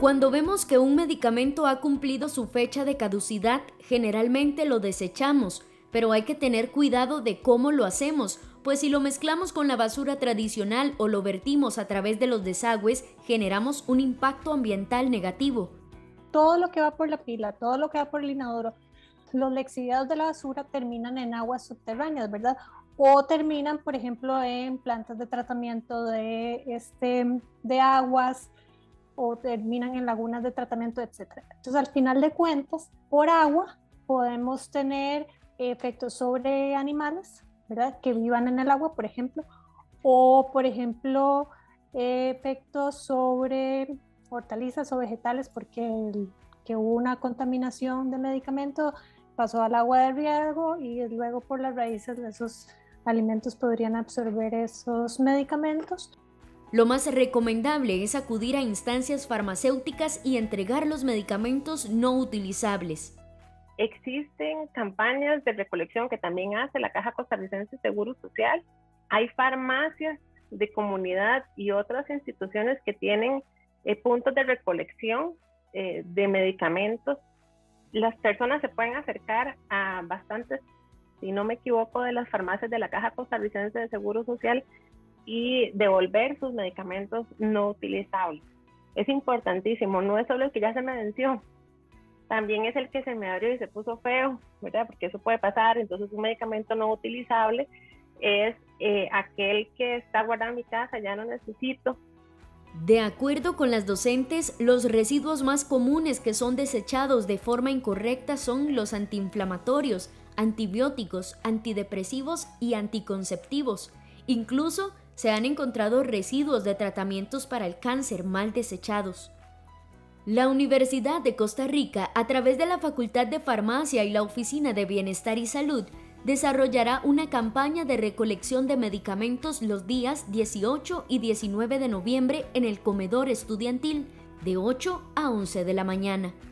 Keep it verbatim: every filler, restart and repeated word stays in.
Cuando vemos que un medicamento ha cumplido su fecha de caducidad, generalmente lo desechamos, pero hay que tener cuidado de cómo lo hacemos, pues si lo mezclamos con la basura tradicional o lo vertimos a través de los desagües, generamos un impacto ambiental negativo. Todo lo que va por la pila, todo lo que va por el inodoro, los lixiviados de la basura terminan en aguas subterráneas, ¿verdad? O terminan, por ejemplo, en plantas de tratamiento de, este, de aguas, o terminan en lagunas de tratamiento, etcétera. Entonces, al final de cuentas, por agua podemos tener efectos sobre animales, ¿verdad? Que vivan en el agua, por ejemplo, o, por ejemplo, eh, efectos sobre hortalizas o vegetales, porque el, que hubo una contaminación de medicamento pasó al agua de riego y luego por las raíces de esos alimentos podrían absorber esos medicamentos. Lo más recomendable es acudir a instancias farmacéuticas y entregar los medicamentos no utilizables. Existen campañas de recolección que también hace la Caja Costarricense de Seguro Social. Hay farmacias de comunidad y otras instituciones que tienen eh, puntos de recolección eh, de medicamentos. Las personas se pueden acercar a bastantes, si no me equivoco, de las farmacias de la Caja Costarricense de Seguro Social y devolver sus medicamentos no utilizables. Es importantísimo, no es solo el que ya se me venció, también es el que se me abrió y se puso feo, ¿verdad? Porque eso puede pasar. Entonces un medicamento no utilizable es eh, aquel que está guardado en mi casa, ya no necesito. De acuerdo con las docentes, los residuos más comunes que son desechados de forma incorrecta son los antiinflamatorios, antibióticos, antidepresivos y anticonceptivos. Incluso se han encontrado residuos de tratamientos para el cáncer mal desechados. La Universidad de Costa Rica, a través de la Facultad de Farmacia y la Oficina de Bienestar y Salud, desarrollará una campaña de recolección de medicamentos los días dieciocho y diecinueve de noviembre en el comedor estudiantil, de ocho a once de la mañana.